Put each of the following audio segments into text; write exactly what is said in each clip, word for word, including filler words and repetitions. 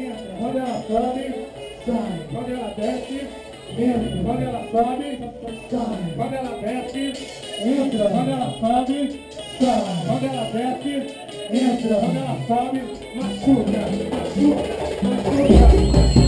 entra. Quando ela sobe, sai. Quando ela desce, entra. Quando ela sobe, sai. Quando ela desce, entra. Quando ela sobe, sai. Quando ela desce, entra. Quando ela sobe, machuca, machuca, machuca.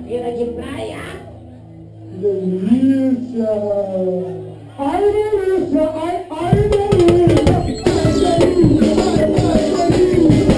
Beira de praia. Delícia! Ai, delícia! Ai, ai, delícia! Ai, delícia! Ai, ai, delícia!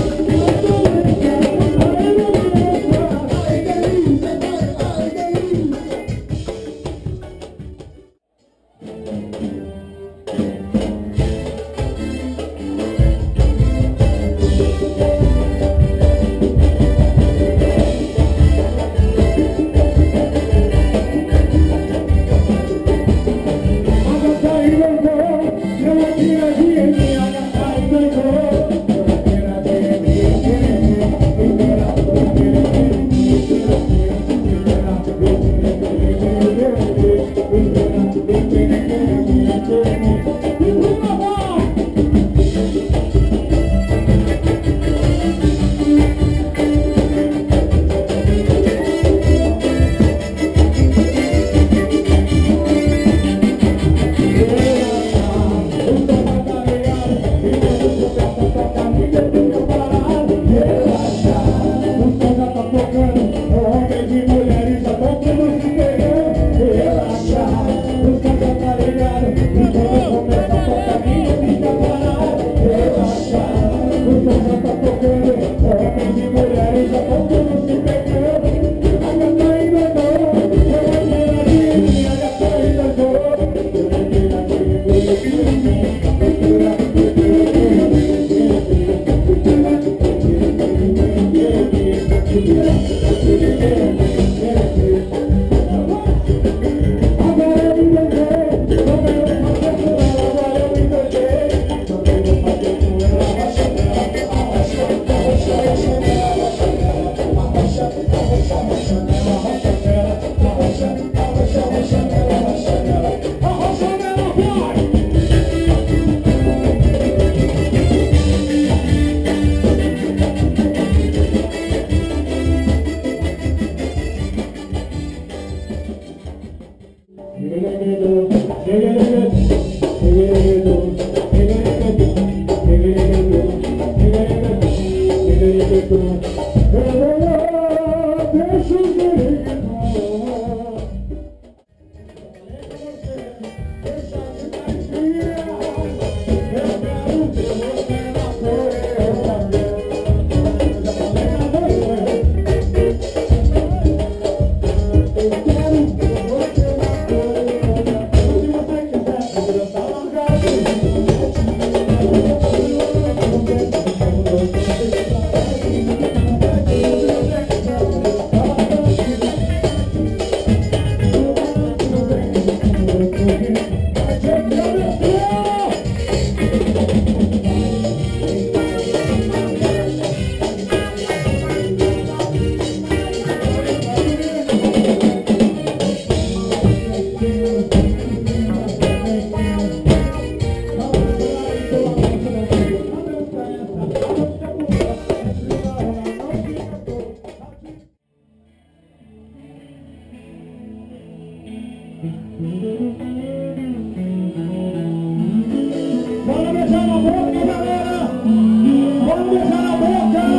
Bora beijar na boca, galera! Bora beijar na boca!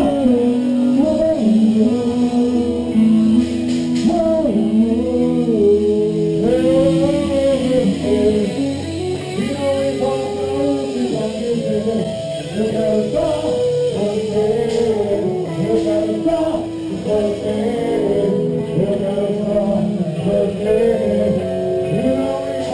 E não importa onde vai dizer, eu quero só você, eu quero só você, eu quero só você. E não importa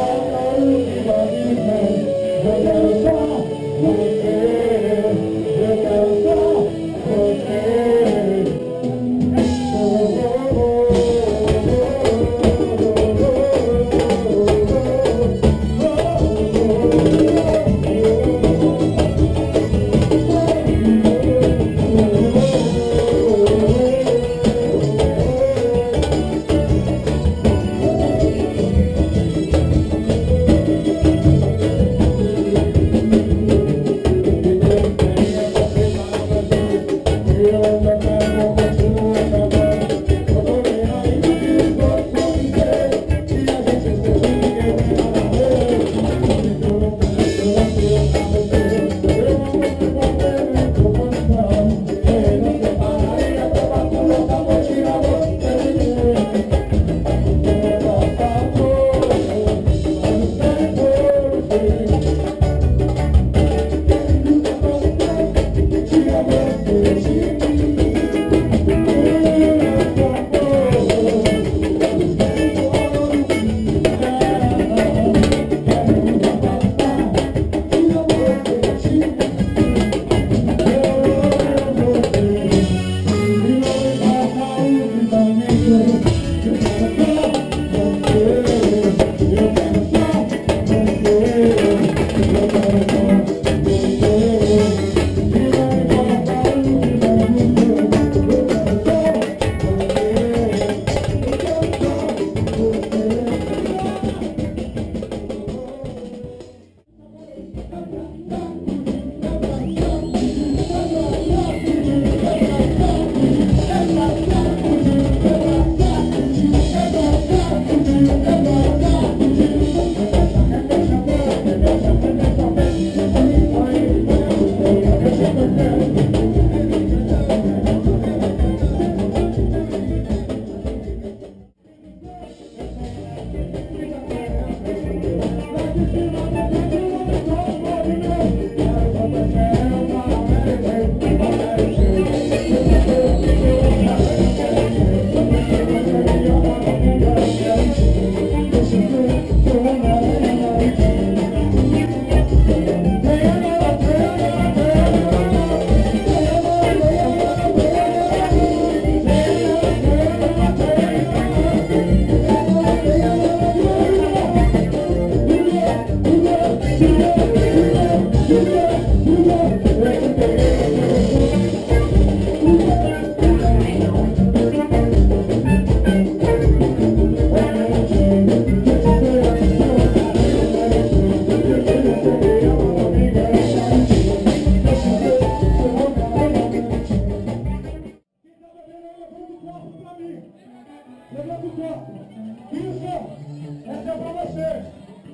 Levanta o corpo. Isso. Essa é pra você.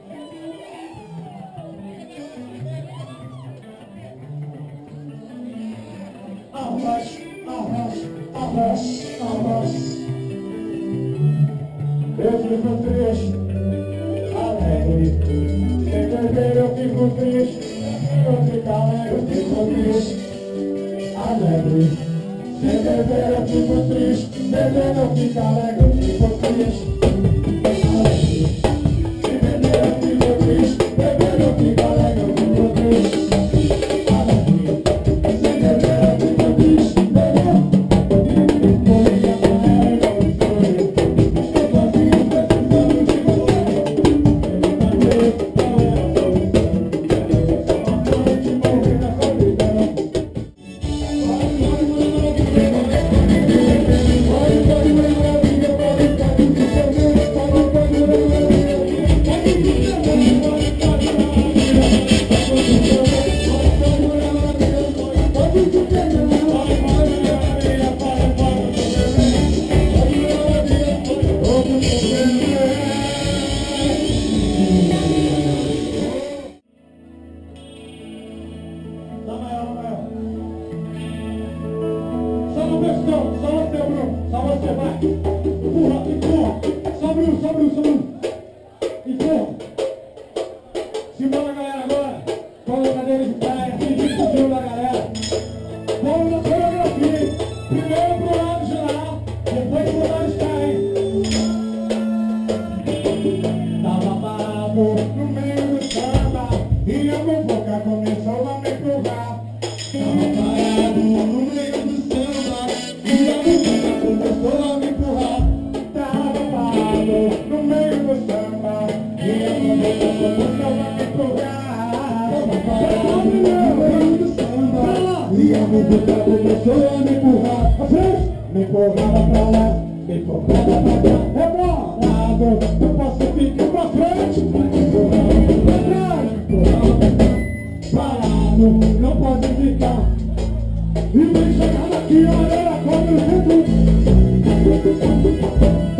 Arroz, arroz, arroz, arroz. Eu fico triste, alegre. Sem beber eu fico triste. Eu fico alegre, eu fico triste, alegre. Sem beber eu fico triste. Bebendo eu fico alegre, eu fico triste, alegre. Sem beber eu fico triste. Bebendo eu fico alegre, eu fico triste. Simbora, galera, agora. Vamos na cadeira de praia, despediu da galera. Vamos na coreografia, hein? Primeiro pro lado de lá, depois pro lado de cá, hein? Tava parado no meio do samba e a fofoca começou a me empurrar. Tava parado no meio do samba e a fofoca começou a me empurrar. Tava parado no meio do samba e a fofoca começou a me empurrar. E a música começou a me empurrar pra frente, me empurrava pra lá, me empurrava pra cá. É bolado, eu posso ficar pra frente, me empurrava pra trás, me empurrava pra cá. Parado, não pode ficar. E vem chegar daqui, olha como eu tento.